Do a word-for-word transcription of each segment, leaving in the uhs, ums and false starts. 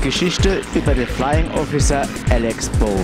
Geschichte über den Flying Officer Alex Bone.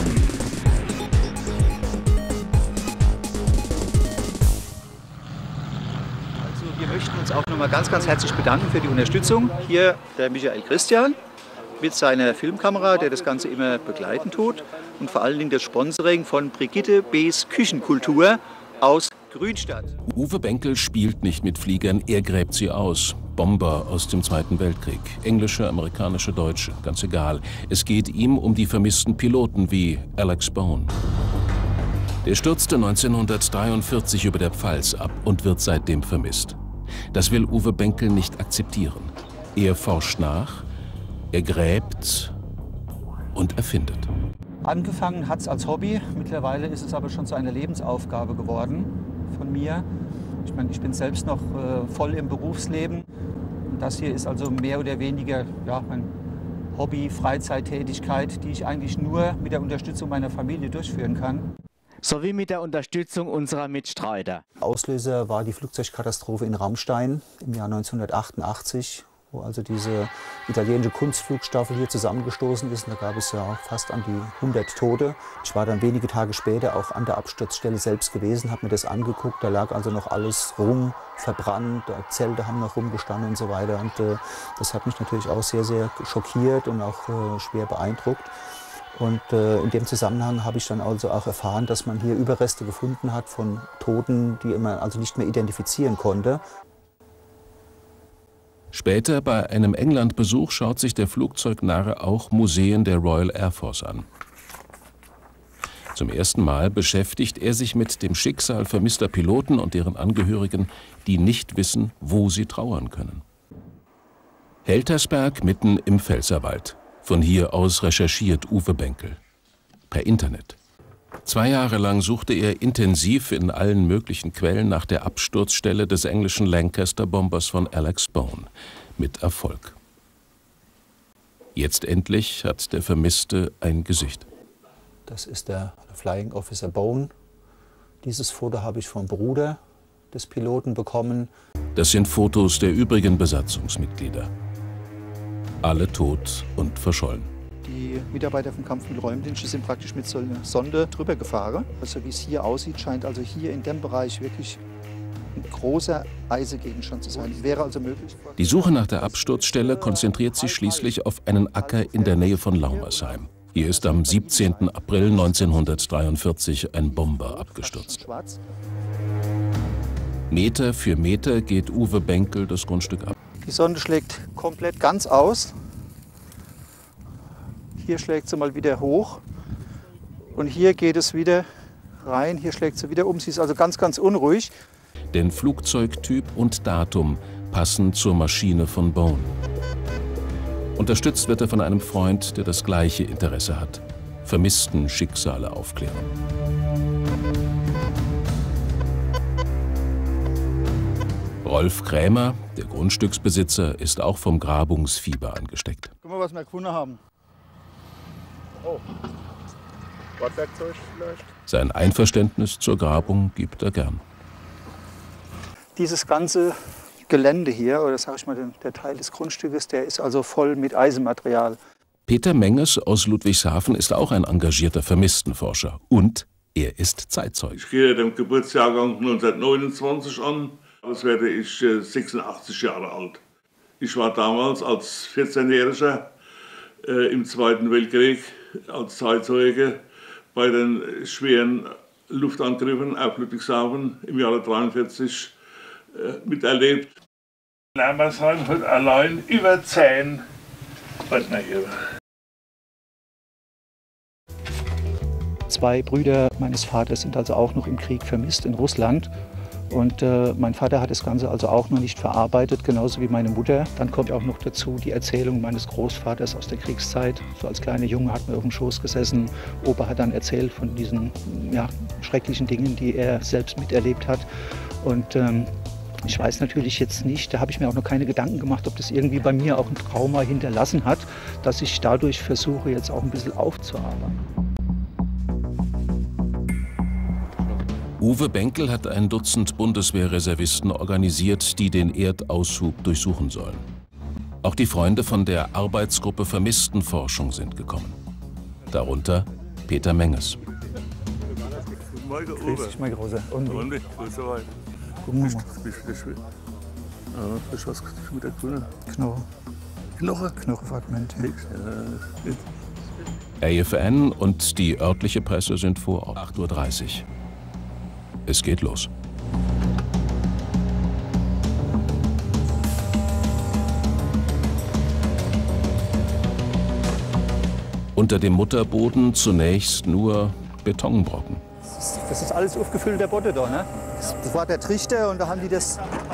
Also wir möchten uns auch nochmal ganz, ganz herzlich bedanken für die Unterstützung. Hier der Michael Christian mit seiner Filmkamera, der das Ganze immer begleiten tut. Und vor allen Dingen das Sponsoring von Brigitte B.'s Küchenkultur aus Grünstadt. Uwe Benkel spielt nicht mit Fliegern, er gräbt sie aus. Bomber aus dem Zweiten Weltkrieg. Englische, amerikanische, deutsche, ganz egal. Es geht ihm um die vermissten Piloten wie Alex Bone. Der stürzte neunzehnhundertdreiundvierzig über der Pfalz ab und wird seitdem vermisst. Das will Uwe Benkel nicht akzeptieren. Er forscht nach, er gräbt und erfindet. Angefangen hat es als Hobby, mittlerweile ist es aber schon zu einer Lebensaufgabe geworden von mir. Ich meine, ich bin selbst noch äh, voll im Berufsleben. Und das hier ist also mehr oder weniger ja, mein Hobby, Freizeittätigkeit, die ich eigentlich nur mit der Unterstützung meiner Familie durchführen kann. Sowie mit der Unterstützung unserer Mitstreiter. Auslöser war die Flugzeugkatastrophe in Ramstein im Jahr neunzehnhundertachtundachtzig, wo also diese italienische Kunstflugstaffel hier zusammengestoßen ist. Und da gab es ja auch fast an die hundert Tote. Ich war dann wenige Tage später auch an der Absturzstelle selbst gewesen, habe mir das angeguckt. Da lag also noch alles rum, verbrannt, Zelte haben noch rumgestanden und so weiter. Und äh, das hat mich natürlich auch sehr, sehr schockiert und auch äh, schwer beeindruckt. Und äh, in dem Zusammenhang habe ich dann also auch erfahren, dass man hier Überreste gefunden hat von Toten, die man also nicht mehr identifizieren konnte. Später bei einem Englandbesuch schaut sich der Flugzeugnarre auch Museen der Royal Air Force an. Zum ersten Mal beschäftigt er sich mit dem Schicksal vermisster Piloten und deren Angehörigen, die nicht wissen, wo sie trauern können. Heltersberg mitten im Pfälzerwald. Von hier aus recherchiert Uwe Benkel. Per Internet. Zwei Jahre lang suchte er intensiv in allen möglichen Quellen nach der Absturzstelle des englischen Lancaster-Bombers von Alex Bone. Mit Erfolg. Jetzt endlich hat der Vermisste ein Gesicht. Das ist der Flying Officer Bone. Dieses Foto habe ich vom Bruder des Piloten bekommen. Das sind Fotos der übrigen Besatzungsmitglieder. Alle tot und verschollen. Die Mitarbeiter vom Kampfmittelräumdienst sind praktisch mit so einer Sonde drüber gefahren. Also wie es hier aussieht, scheint also hier in dem Bereich wirklich ein großer Eisegegenstand zu sein. Wäre also möglich. Die Suche nach der Absturzstelle konzentriert sich schließlich auf einen Acker in der Nähe von Laumersheim. Hier ist am siebzehnten April neunzehnhundertdreiundvierzig ein Bomber abgestürzt. Meter für Meter geht Uwe Benkel das Grundstück ab. Die Sonde schlägt komplett ganz aus. Hier schlägt sie mal wieder hoch und hier geht es wieder rein. Hier schlägt sie wieder um. Sie ist also ganz, ganz unruhig. Denn Flugzeugtyp und Datum passen zur Maschine von Bone. Unterstützt wird er von einem Freund, der das gleiche Interesse hat. Vermissten Schicksale aufklären. Rolf Krämer, der Grundstücksbesitzer, ist auch vom Grabungsfieber angesteckt. Guck mal, was wir gefunden haben. Oh, Bordwerkzeug vielleicht. Sein Einverständnis zur Grabung gibt er gern. Dieses ganze Gelände hier, oder sage ich mal, der Teil des Grundstückes, der ist also voll mit Eisenmaterial. Peter Menges aus Ludwigshafen ist auch ein engagierter Vermisstenforscher. Und er ist Zeitzeuge. Ich gehe dem Geburtsjahrgang neunzehnhundertneunundzwanzig an. Jetzt werde ich sechsundachtzig Jahre alt. Ich war damals als vierzehnjähriger äh, im Zweiten Weltkrieg als Zeitzeuge bei den schweren Luftangriffen auf Ludwigshafen im Jahre neunzehnhundertdreiundvierzig äh, miterlebt. Lammersheim hat allein über zehn Rentner hier. Zwei Brüder meines Vaters sind also auch noch im Krieg vermisst in Russland. Und äh, mein Vater hat das Ganze also auch noch nicht verarbeitet, genauso wie meine Mutter. Dann kommt auch noch dazu die Erzählung meines Großvaters aus der Kriegszeit. So als kleiner Junge hat man auf dem Schoß gesessen. Opa hat dann erzählt von diesen ja, schrecklichen Dingen, die er selbst miterlebt hat. Und ähm, ich weiß natürlich jetzt nicht, da habe ich mir auch noch keine Gedanken gemacht, ob das irgendwie bei mir auch ein Trauma hinterlassen hat, dass ich dadurch versuche, jetzt auch ein bisschen aufzuarbeiten. Uwe Benkel hat ein Dutzend Bundeswehrreservisten organisiert, die den Erdaushub durchsuchen sollen. Auch die Freunde von der Arbeitsgruppe Vermisstenforschung sind gekommen. Darunter Peter Menges. Grüß dich, mein Großer. Und Und nicht, so soweit. gucken wir mal. Bist wieder schön. Ja, das ist was mit der Grüne. Knochen, Knoche. Knochenfragmente. A F N und die örtliche Presse sind vor Ort. acht Uhr dreißig. Es geht los. Unter dem Mutterboden zunächst nur Betonbrocken. Das ist alles aufgefüllter Boden da, ne? Das war der Trichter und da haben die das.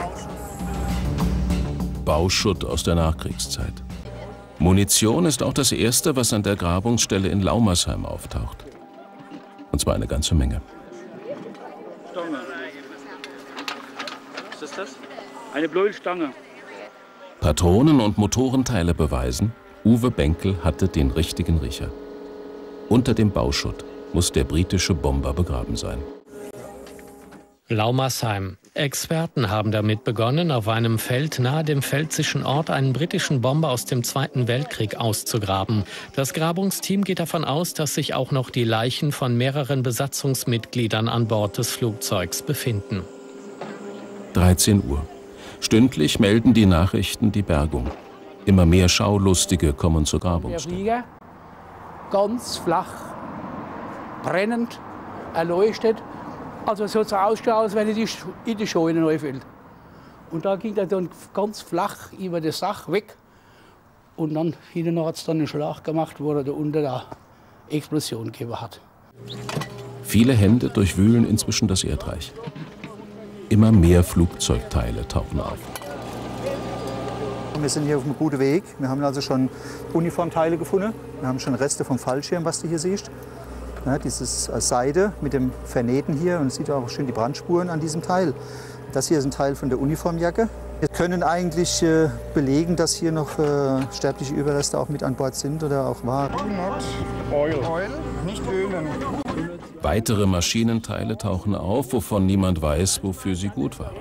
Bauschutt aus der Nachkriegszeit. Munition ist auch das Erste, was an der Grabungsstelle in Laumersheim auftaucht. Und zwar eine ganze Menge. Stange. Was ist das? Eine blaue Stange. Patronen und Motorenteile beweisen, Uwe Benkel hatte den richtigen Riecher. Unter dem Bauschutt muss der britische Bomber begraben sein. Laumersheim. Experten haben damit begonnen, auf einem Feld nahe dem pfälzischen Ort einen britischen Bomber aus dem Zweiten Weltkrieg auszugraben. Das Grabungsteam geht davon aus, dass sich auch noch die Leichen von mehreren Besatzungsmitgliedern an Bord des Flugzeugs befinden. dreizehn Uhr. Stündlich melden die Nachrichten die Bergung. Immer mehr Schaulustige kommen zur Der Grabungsstätte. Flieger, ganz flach, brennend, erleuchtet. Also es hat so ausgeschaut, als wenn er in die Scheune reinfällt. Und da ging er dann ganz flach über das Dach weg. Und dann hinten hat es dann einen Schlag gemacht, wo er da unter der Explosion gegeben hat. Viele Hände durchwühlen inzwischen das Erdreich. Immer mehr Flugzeugteile tauchen auf. Wir sind hier auf einem guten Weg. Wir haben also schon Uniformteile gefunden. Wir haben schon Reste vom Fallschirm, was du hier siehst. Ja, dieses Seide mit dem Vernähten hier, und man sieht auch schön die Brandspuren an diesem Teil. Das hier ist ein Teil von der Uniformjacke. Wir können eigentlich äh, belegen, dass hier noch äh, sterbliche Überreste auch mit an Bord sind oder auch waren. Oil. Oil, nicht Ölen. Weitere Maschinenteile tauchen auf, wovon niemand weiß, wofür sie gut waren.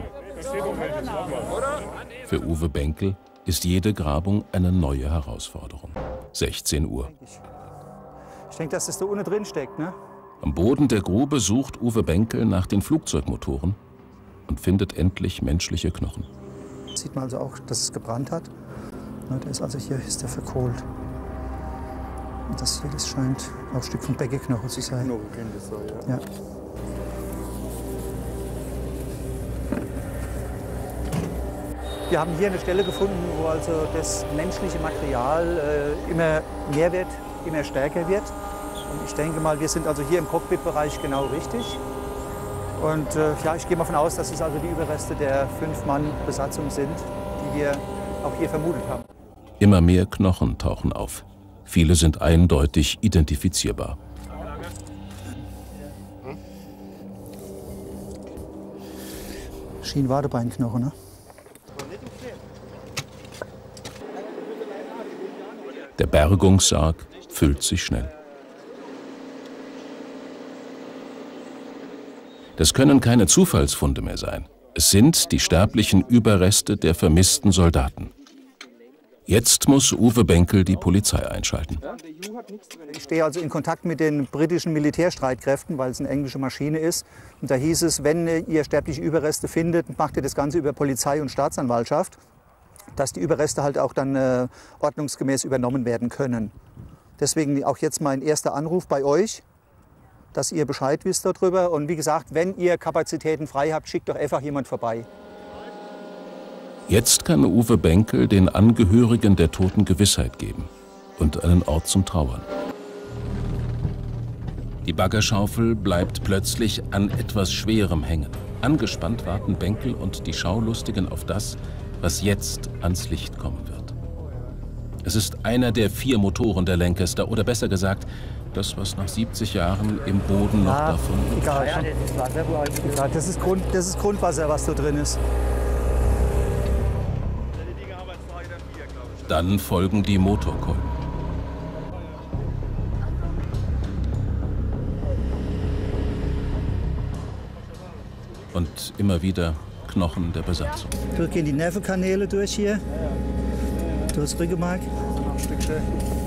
Für Uwe Benkel ist jede Grabung eine neue Herausforderung. sechzehn Uhr. Ich denke, dass das da unten drin steckt, ne? Am Boden der Grube sucht Uwe Benkel nach den Flugzeugmotoren und findet endlich menschliche Knochen. Sieht man also auch, dass es gebrannt hat. Ja, der ist also hier ist der verkohlt. Und das hier, das scheint auch ein Stück vom Beckeknochen zu sein. Ja. Wir haben hier eine Stelle gefunden, wo also das menschliche Material äh, immer mehr wird, immer stärker wird. Und ich denke mal, wir sind also hier im Cockpitbereich genau richtig. Und äh, ja, ich gehe mal davon aus, dass es also die Überreste der Fünf-Mann-Besatzung sind, die wir auch hier vermutet haben. Immer mehr Knochen tauchen auf. Viele sind eindeutig identifizierbar. Schienenwadebeinknochen, ne? Der Bergungssarg füllt sich schnell. Das können keine Zufallsfunde mehr sein. Es sind die sterblichen Überreste der vermissten Soldaten. Jetzt muss Uwe Benkel die Polizei einschalten. Ich stehe also in Kontakt mit den britischen Militärstreitkräften, weil es eine englische Maschine ist. Und da hieß es, wenn ihr sterbliche Überreste findet, macht ihr das Ganze über Polizei und Staatsanwaltschaft, dass die Überreste halt auch dann äh, ordnungsgemäß übernommen werden können. Deswegen auch jetzt mein erster Anruf bei euch, dass ihr Bescheid wisst darüber. Und wie gesagt, wenn ihr Kapazitäten frei habt, schickt doch einfach jemand vorbei. Jetzt kann Uwe Benkel den Angehörigen der Toten Gewissheit geben und einen Ort zum Trauern. Die Baggerschaufel bleibt plötzlich an etwas Schwerem hängen. Angespannt warten Benkel und die Schaulustigen auf das, was jetzt ans Licht kommen wird. Es ist einer der vier Motoren der Lancaster, oder besser gesagt, das, was nach siebzig Jahren im Boden noch Ja, davon liegt. egal. Egal. Das ist Grund, das ist Grundwasser, was da drin ist. Dann folgen die Motorkolben. Und immer wieder Knochen der Besatzung. Durch gehen die Nervenkanäle durch hier. Du hast Rüggemark? Noch ein Stückchen.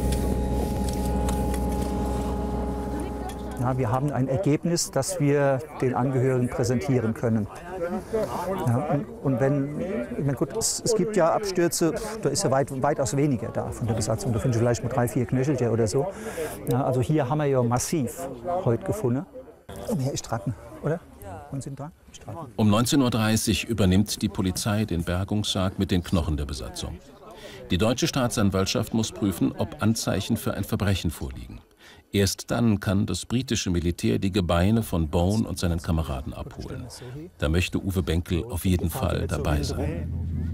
Ja, wir haben ein Ergebnis, das wir den Angehörigen präsentieren können. Ja, und, und wenn, wenn gut, es, es gibt ja Abstürze, da ist ja weit, weitaus weniger da von der Besatzung. Da findest du vielleicht mal drei, vier Knöchelchen oder so. Ja, also hier haben wir ja massiv heute gefunden. Und hier ist dran, oder? Und sind dran? Ist dran. Um neunzehn Uhr dreißig übernimmt die Polizei den Bergungssarg mit den Knochen der Besatzung. Die deutsche Staatsanwaltschaft muss prüfen, ob Anzeichen für ein Verbrechen vorliegen. Erst dann kann das britische Militär die Gebeine von Bone und seinen Kameraden abholen. Da möchte Uwe Benkel auf jeden Fall dabei sein.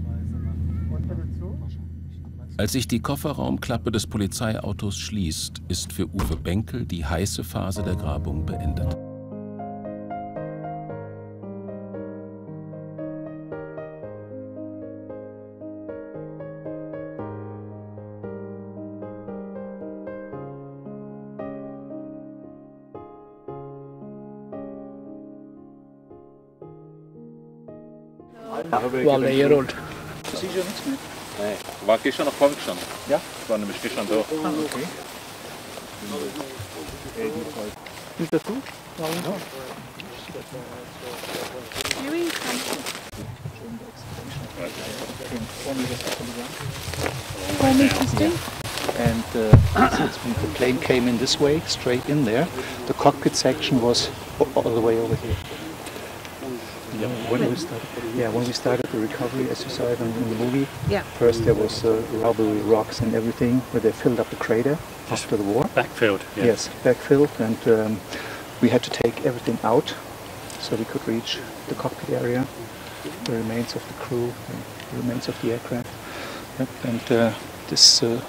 Als sich die Kofferraumklappe des Polizeiautos schließt, ist für Uwe Benkel die heiße Phase der Grabung beendet. One year old. Siehst du nichts mehr? Nein, war gestern noch vorne gestanden. Ja? Ich war nämlich gestern da. Ah, okay. Ist das gut? Warum ja. And uh, since the plane came in this way, straight in there, the cockpit section was all the way over here. Yeah, when we started, yeah, when we started the recovery, as you saw it in, in the movie, yeah. First there was uh, rubble, rocks and everything, where they filled up the crater after the war. Backfilled, yeah. Yes, backfilled, and um, we had to take everything out so we could reach the cockpit area, the remains of the crew, and the remains of the aircraft. Yep. And uh, this, uh,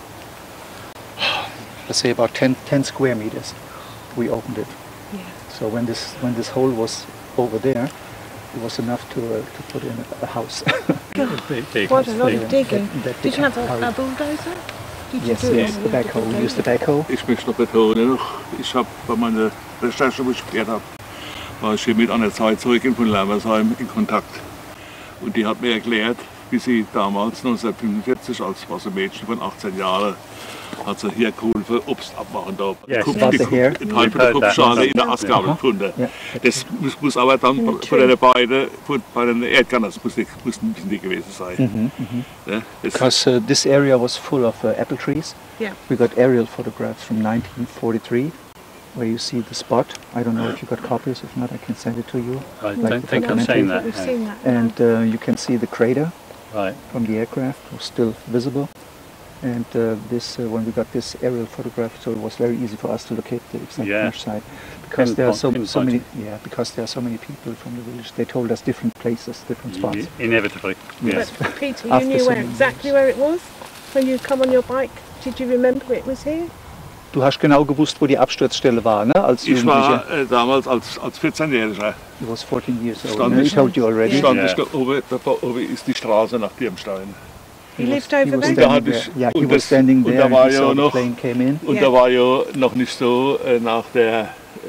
let's say about ten, ten square meters, we opened it. Yeah. So when this when this hole was over there, it was enough to, uh, to put in a, a house. What a lot of digging. Did you have a, a bulldozer? Did yes, yes, the backhoe. We used the backhoe. Ich möchte noch betonen, ich habe bei meiner Recherche, die ich gehört habe, war ich hier mit einer Zeitzeugin von Lermersheim in Kontakt. Und die hat mir erklärt, wie sie damals neunzehnhundertfünfundvierzig als was ein Mädchen von achtzehn Jahren hat sie hier geholfen, Obst abmachen da. Yes, Kup, die, die Teil von der Kupfschale in der Asgabel gefunden. Ja. Das muss, muss aber dann von den beiden, bei den Erdkern, das muss nicht, muss nicht die gewesen sein. Mm-hmm, mm-hmm. Ja, because uh, this area was full of uh, apple trees. Yeah. We got aerial photographs from nineteen forty-three. Where you see the spot. I don't know if you got copies. If not, I can send it to you. I like don't think I've seen that. We've seen that. And uh, you can see the crater right. from the aircraft was still visible. And uh, this, uh, when we got this aerial photograph, so it was very easy for us to locate the exact yeah. crash site because there are so, so many. Yeah, because there are so many people from the village. They told us different places, different spots. Yeah, inevitably. Yes. But Peter, you knew where, exactly where it was when you come on your bike. Did you remember it was here? Du hast genau gewusst, wo die Absturzstelle war, ne? Als ich war äh, damals als, als vierzehnjähriger. He was fourteen years old. Stand ich, I told you already. Stand yeah. ich, oben, da oben ist die Straße nach Dirmstein. He lived over there? Da hatte ich, yeah, he was standing there and he saw the plane came in. Und da war ja noch nicht so äh, nach der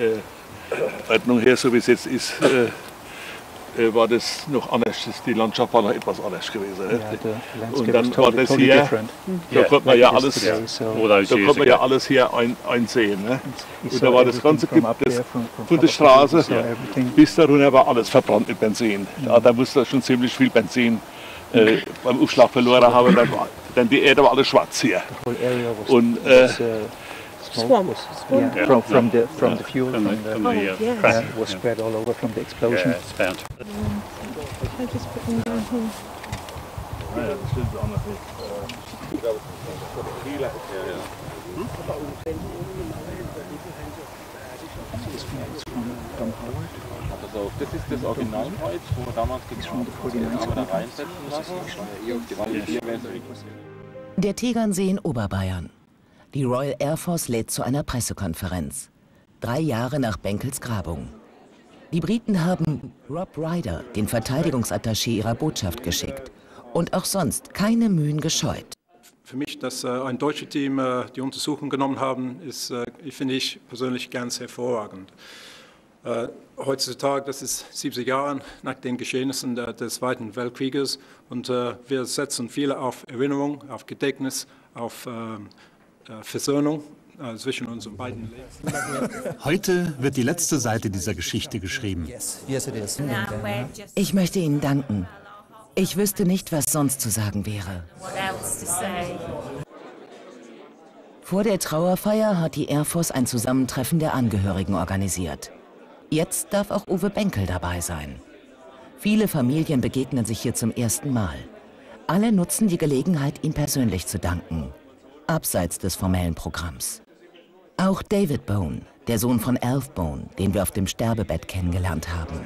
äh, Ordnung her, so wie es jetzt ist, äh, äh, war das noch anders. Die Landschaft war noch etwas anders gewesen. Yeah, und dann war das hier, different. da yeah, konnte man ja alles, today, so. da konnte man ja alles hier ein, einsehen. Ne? Und da war das ganze Gebiet von der Straße ja. bis da runter war alles verbrannt mit Benzin. Mm. Da, da musste schon ziemlich viel Benzin äh, beim Aufschlag verloren haben. Dann, war, dann die Erde war alles schwarz hier. Und äh, Swamp. Yeah, yeah. From, from the from yeah. the fuel from, from the, from the uh, oh, yes. crash was yeah. spread all over from the explosion. Yeah, it's found. I just put them down here. Also das ist das Originalkreuz, wo damals gegraben wurde, aber da reinsetzen lassen. Der Tegernsee in Oberbayern. Die Royal Air Force lädt zu einer Pressekonferenz. Drei Jahre nach Benkels Grabung. Die Briten haben Rob Ryder, den Verteidigungsattaché ihrer Botschaft, geschickt. Und auch sonst keine Mühen gescheut. Für mich, dass äh, ein deutsches Team äh, die Untersuchung genommen haben, ist, äh, finde ich persönlich ganz hervorragend. Äh, heutzutage, das ist siebzig Jahre nach den Geschehnissen der, des Zweiten Weltkrieges und äh, wir setzen viele auf Erinnerung, auf Gedächtnis, auf äh, Versöhnung äh, zwischen unseren beiden Leben. Heute wird die letzte Seite dieser Geschichte geschrieben. Ich möchte Ihnen danken. Ich wüsste nicht, was sonst zu sagen wäre. Vor der Trauerfeier hat die Air Force ein Zusammentreffen der Angehörigen organisiert. Jetzt darf auch Uwe Benkel dabei sein. Viele Familien begegnen sich hier zum ersten Mal. Alle nutzen die Gelegenheit, ihm persönlich zu danken, abseits des formellen Programms. Auch David Bone, der Sohn von Alf Bone, den wir auf dem Sterbebett kennengelernt haben.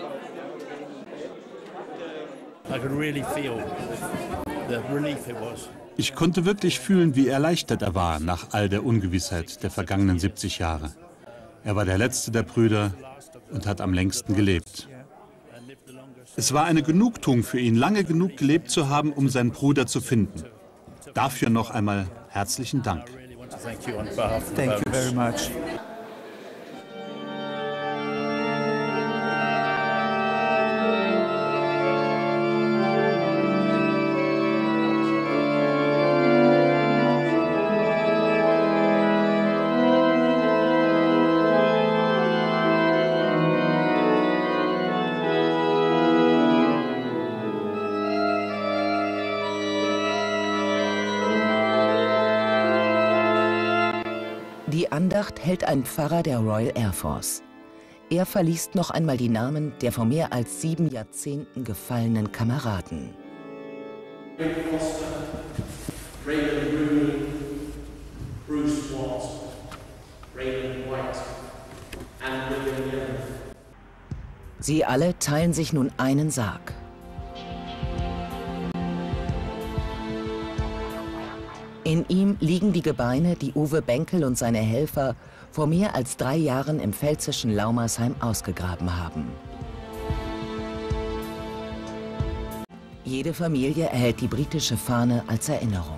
Ich konnte wirklich fühlen, wie erleichtert er war nach all der Ungewissheit der vergangenen siebzig Jahre. Er war der letzte der Brüder und hat am längsten gelebt. Es war eine Genugtuung für ihn, lange genug gelebt zu haben, um seinen Bruder zu finden. Dafür noch einmal herzlichen Dank. Thank you very much. Die Andacht hält ein Pfarrer der Royal Air Force. Er verliest noch einmal die Namen der vor mehr als sieben Jahrzehnten gefallenen Kameraden. Sie alle teilen sich nun einen Sarg. In ihm liegen die Gebeine, die Uwe Benkel und seine Helfer vor mehr als drei Jahren im pfälzischen Laumersheim ausgegraben haben. Jede Familie erhält die britische Fahne als Erinnerung.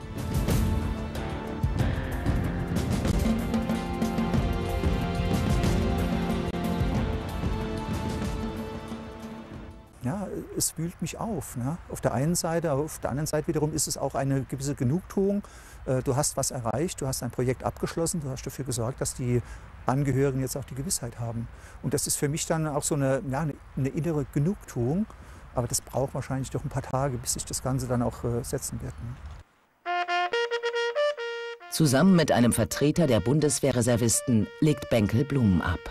Ja, es wühlt mich auf. Ne? Auf der einen Seite, aber auf der anderen Seite wiederum ist es auch eine gewisse Genugtuung. Du hast was erreicht, du hast ein Projekt abgeschlossen, du hast dafür gesorgt, dass die Angehörigen jetzt auch die Gewissheit haben. Und das ist für mich dann auch so eine, ja, eine, eine innere Genugtuung. Aber das braucht wahrscheinlich doch ein paar Tage, bis sich das Ganze dann auch äh, setzen wird. Ne? Zusammen mit einem Vertreter der Bundeswehrreservisten legt Benkel Blumen ab.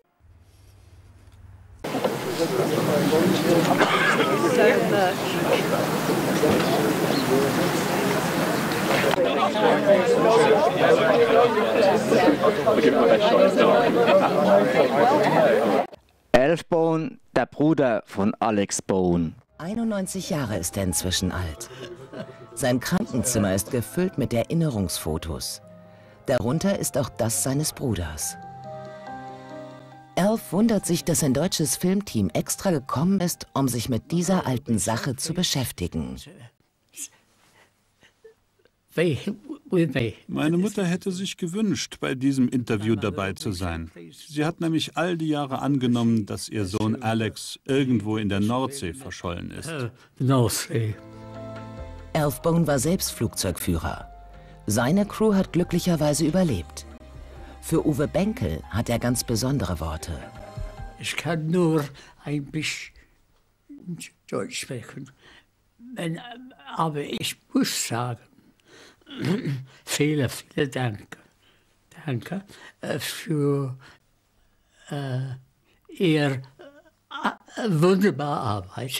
Alf Bone, der Bruder von Alex Bone. einundneunzig Jahre ist er inzwischen alt. Sein Krankenzimmer ist gefüllt mit Erinnerungsfotos. Darunter ist auch das seines Bruders. Alf wundert sich, dass ein deutsches Filmteam extra gekommen ist, um sich mit dieser alten Sache zu beschäftigen. Meine Mutter hätte sich gewünscht, bei diesem Interview dabei zu sein. Sie hat nämlich all die Jahre angenommen, dass ihr Sohn Alex irgendwo in der Nordsee verschollen ist. Alf Bone war selbst Flugzeugführer. Seine Crew hat glücklicherweise überlebt. Für Uwe Benkel hat er ganz besondere Worte. Ich kann nur ein bisschen Deutsch sprechen, aber ich muss sagen, vielen, vielen Dank. Danke für äh, Ihre äh, wunderbare Arbeit.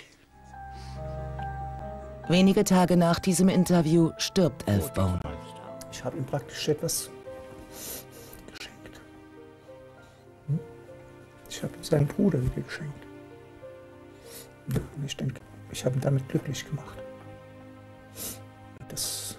Wenige Tage nach diesem Interview stirbt Alf Bone. Ich habe ihm praktisch etwas geschenkt. Hm? Ich habe ihm seinen Bruder wieder geschenkt. Und ich denke, ich habe ihn damit glücklich gemacht. Das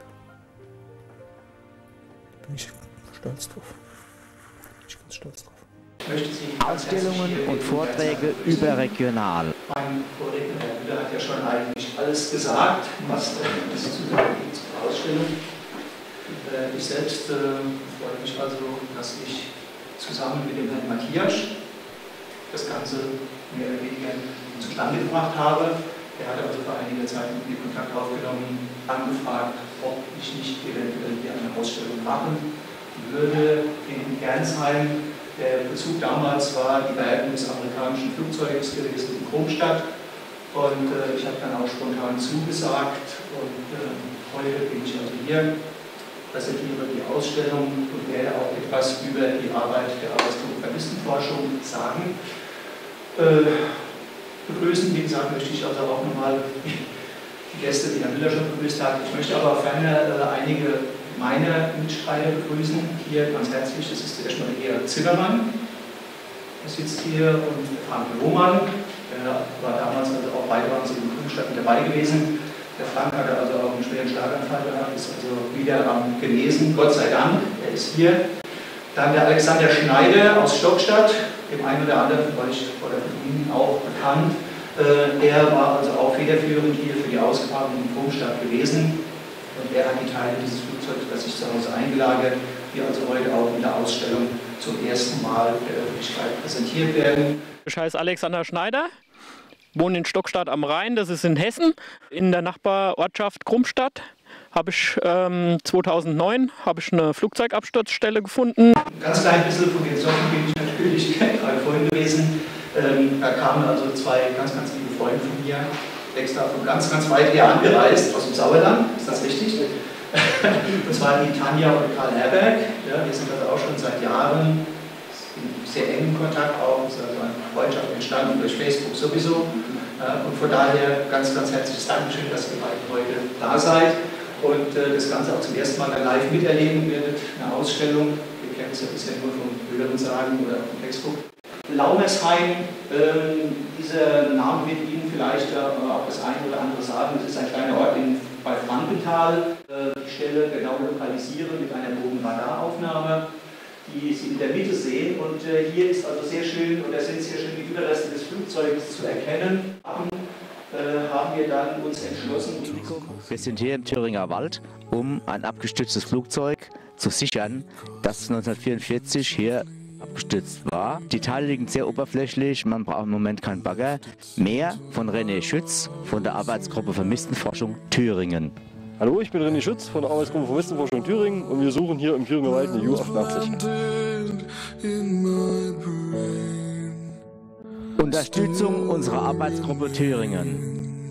bin ich stolz drauf. Bin ich ganz stolz drauf. Ausstellungen und Vorträge überregional. Mein Kollege Herr Müller hat ja schon eigentlich alles gesagt, was es zu sagen gibt zur Ausstellung. Ich selbst äh, freue mich also, dass ich zusammen mit dem Herrn Matthias das Ganze mehr oder weniger zustande gebracht habe. Er hat also vor einiger Zeit mit mir Kontakt aufgenommen, angefragt, ob ich nicht eventuell hier eine Ausstellung machen würde in Gernsheim. Der Bezug damals war die Bergung des amerikanischen Flugzeuges gewesen in Kronstadt. Und äh, ich habe dann auch spontan zugesagt. Und äh, heute bin ich also hier, präsentiere die Ausstellung und werde auch etwas über die Arbeit der Arbeitsgruppe Vermisstenforschung sagen. Äh, begrüßen, wie gesagt, möchte ich also auch nochmal die Gäste, die Herr Müller schon begrüßt hat. Ich möchte aber ferner äh, einige meine Mitstreiter begrüßen. Hier ganz herzlich, das ist erstmal der Georg Zimmermann, der sitzt hier, und Frank Lohmann, der war damals, also auch beide waren sie in Kronstadt mit dabei gewesen. Der Frank hatte also auch einen schweren Schlaganfall gehabt, ist also wieder am Genesen, Gott sei Dank, er ist hier. Dann der Alexander Schneider aus Stockstadt, dem einen oder anderen von euch oder von Ihnen auch bekannt. Äh, der war also auch federführend hier für die Ausgrabung in Kronstadt gewesen. Und er hat die Teile dieses Flugzeugs bei sich zu Hause eingelagert, die also heute auch in der Ausstellung zum ersten Mal der Öffentlichkeit präsentiert werden. Ich heiße Alexander Schneider, wohne in Stockstadt am Rhein, das ist in Hessen. In der Nachbarortschaft Krummstadt habe ich ähm, zweitausendneun habe ich eine Flugzeugabsturzstelle gefunden. Ein ganz klein bisschen von den Sachen bin ich natürlich gerade vorhin gewesen. Ähm, da kamen also zwei ganz, ganz liebe Freunde von mir, extra von ganz, ganz weit her angereist, aus dem Sauerland, ist das richtig? Das waren die Tanja und Karl Herberg. Ja, wir sind also auch schon seit Jahren in sehr engen Kontakt, auch ist also eine Freundschaft entstanden durch Facebook sowieso. Ja, und von daher ganz, ganz herzliches Dankeschön, dass ihr beide heute da seid und äh, das Ganze auch zum ersten Mal live miterleben werdet. Eine Ausstellung, wir kennen es ja bisher nur vom Hören sagen oder von Facebook. Laumersheim, ähm, dieser Name wird Ihnen vielleicht äh, auch das eine oder andere sagen. Das ist ein kleiner Ort in, bei Frankenthal. Äh, die Stelle genau lokalisieren mit einer Bodenradaraufnahme, die Sie in der Mitte sehen. Und äh, hier ist also sehr schön, oder sind sehr schön die Überreste des Flugzeuges zu erkennen. Haben, äh, haben wir dann uns entschlossen. Wir sind hier im Thüringer Wald, um ein abgestürztes Flugzeug zu sichern, das neunzehnhundertvierundvierzig hier abgestürzt war. Die Teile liegen sehr oberflächlich, man braucht im Moment keinen Bagger. Mehr von René Schütz von der Arbeitsgruppe Vermisstenforschung Thüringen. Hallo, ich bin René Schütz von der Arbeitsgruppe Vermisstenforschung Thüringen und wir suchen hier im Thüringer Wald eine Ju achtundachtzig. Unterstützung unserer Arbeitsgruppe Thüringen.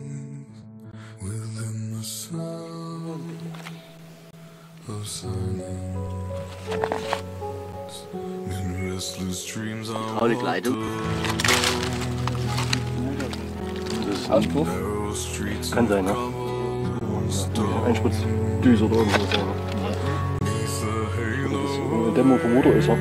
Hydraulikleitung. Das ist Auspuff. Kann sein, ne? Einspritzdüse oder irgendwas. Das eine Dämmung vom Motor ist, ja.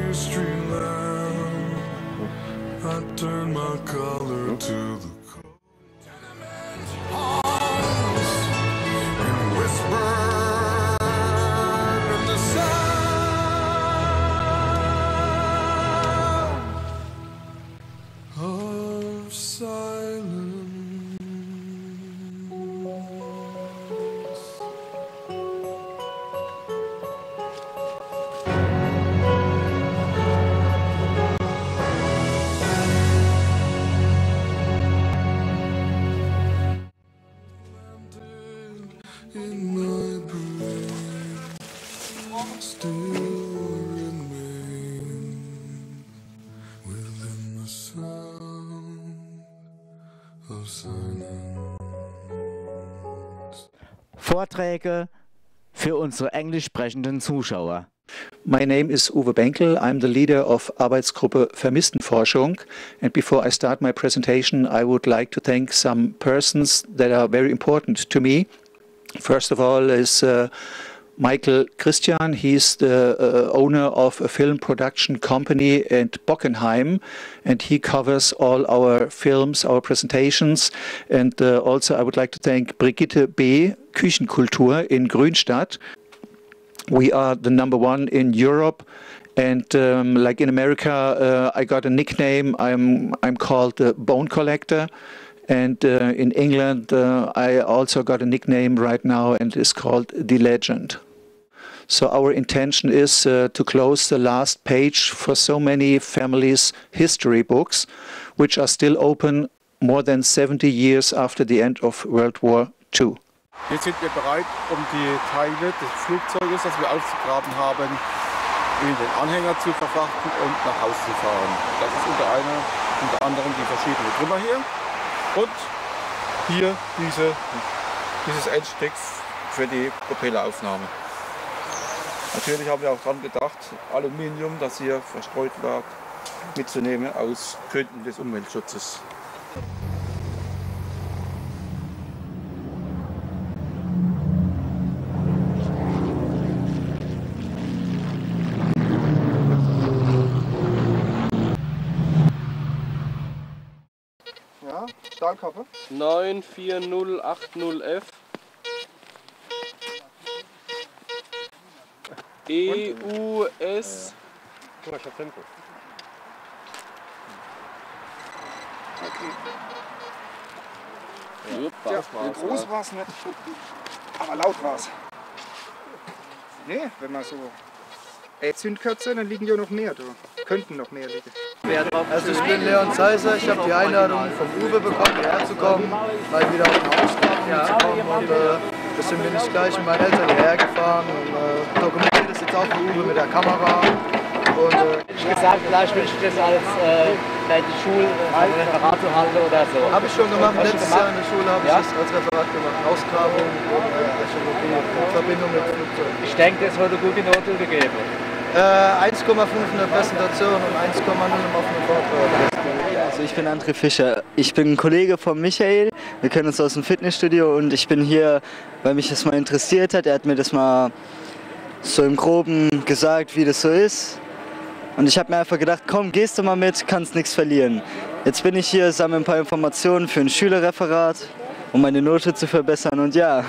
Vorträge für unsere englisch sprechenden Zuschauer. My name is Uwe Benkel. I'm the leader of Arbeitsgruppe Vermisstenforschung. And before I start my presentation, I would like to thank some persons that are very important to me. First of all is uh, Michael Christian. He's the uh, owner of a film production company in Bockenheim, and he covers all our films, our presentations. And uh, also I would like to thank Brigitte B., Küchenkultur in Grünstadt. We are the number one in Europe, and um, like in America, uh, I got a nickname. I'm I'm called the Bone Collector, and uh, in England, uh, I also got a nickname right now, and it's called The Legend. So our intention is uh, to close the last page for so many families' history books, which are still open more than seventy years after the end of World War Two. Jetzt sind wir bereit, um die Teile des Flugzeuges, das wir ausgegraben haben, in den Anhänger zu verfrachten und nach Hause zu fahren. Das ist unter, einer, unter anderem die verschiedenen Trümmer hier und hier diese, dieses Endstück für die Propelleraufnahme. Natürlich haben wir auch daran gedacht, Aluminium, das hier verstreut lag, mitzunehmen aus Gründen des Umweltschutzes. Ja, Stahlkappe. neun vier null acht null F E U S Ja, groß war es nicht, aber laut war es. Nee, wenn man so Zündkerzen, dann liegen ja noch mehr da. Könnten noch mehr liegen. Also ich bin Leon Zeiser, ich habe die Einladung vom Uwe bekommen, hierher zu kommen, mal wieder auf den Ausgrabung zu kommen und äh, deswegen bin ich gleich mit meinen Eltern hierher gefahren und äh, dokumentiere das jetzt auch für Uwe mit der Kamera. Und, äh, ich gesagt, vielleicht will ich das als äh, vielleicht die Schule als Referat zu halten oder so. Habe ich schon gemacht, Hast letztes gemacht? Jahr in der Schule habe ich Ja? das als Referat gemacht. Ausgrabung und äh, Archäologie in Verbindung mit Flugzeugen. Ich denke, das wurde gute Note gegeben. Äh, eins Komma fünf in der Präsentation und eins Komma null im offenen Vortrag. Also ich bin André Fischer. Ich bin ein Kollege von Michael. Wir kennen uns aus dem Fitnessstudio und ich bin hier, weil mich das mal interessiert hat. Er hat mir das mal so im Groben gesagt, wie das so ist. Und ich habe mir einfach gedacht, komm, gehst du mal mit, kannst nichts verlieren. Jetzt bin ich hier, sammle ein paar Informationen für ein Schülerreferat, um meine Note zu verbessern und ja.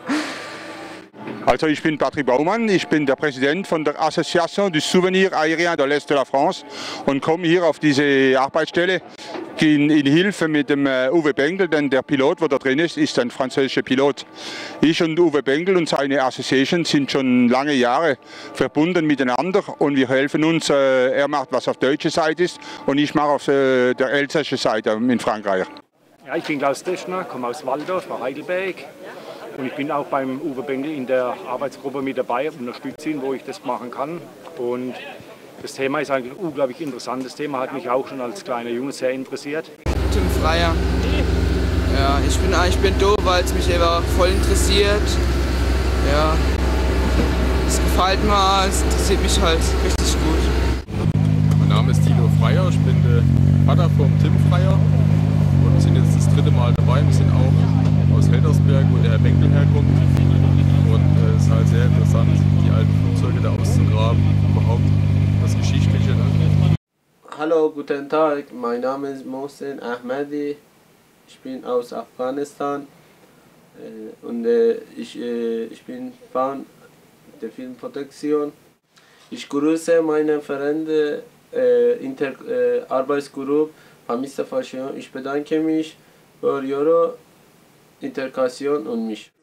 Also ich bin Patrick Baumann, ich bin der Präsident von der Association du Souvenir Aérien de l'Est de la France und komme hier auf diese Arbeitsstelle in, in Hilfe mit dem äh, Uwe Bengel, denn der Pilot, der da drin ist, ist ein französischer Pilot. Ich und Uwe Bengel und seine Association sind schon lange Jahre verbunden miteinander und wir helfen uns. Äh, er macht, was auf deutscher Seite ist und ich mache auf äh, der elsässischen Seite in Frankreich. Ja, ich bin Klaus Deschner, komme aus Waldorf bei Heidelberg. Und ich bin auch beim Uwe Bengel in der Arbeitsgruppe mit dabei, unterstütze ihn, wo ich das machen kann. Und das Thema ist eigentlich ein unglaublich interessantes Thema, hat mich auch schon als kleiner Junge sehr interessiert. Tim Freier. Ja, ich bin, ich bin da, weil es mich einfach voll interessiert. Ja, es gefällt mir, es interessiert mich halt richtig gut. Mein Name ist Tilo Freier, ich bin der Vater von Tim Freier. Und wir sind jetzt das dritte Mal dabei. Wir sind auch aus Heldersberg, wo der Herr Bengel herkommt. Und äh, es ist halt sehr interessant, die alten Flugzeuge da auszugraben, überhaupt das Geschichtliche. Ne? Hallo, guten Tag, mein Name ist Mohsen Ahmadi. Ich bin aus Afghanistan äh, und äh, ich, äh, ich bin Fan der Filmproduktion. Ich grüße meine Freunde äh, in der äh, Arbeitsgruppe Hamista Fashion. Ich bedanke mich für Ihre Interaktion und mich.